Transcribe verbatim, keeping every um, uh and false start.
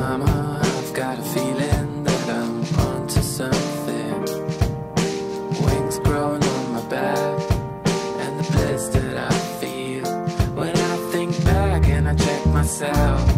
mama, I've got a feeling that I'm onto something. Wings growing on my back, and the bliss that I feel when I think back and I check myself.